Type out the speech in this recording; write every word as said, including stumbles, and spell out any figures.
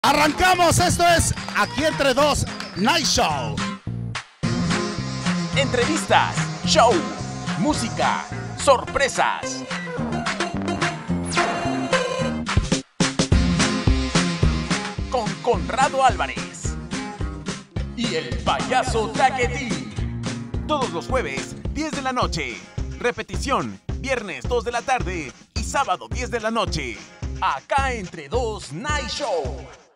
Arrancamos, esto es Aquí Entre Dos Night Show. Entrevistas, show, música, sorpresas. Con Conrado Álvarez y el payaso Taquetín. Todos los jueves, diez de la noche. Repetición, viernes dos de la tarde y sábado diez de la noche. Acá Entre Dos Night Show.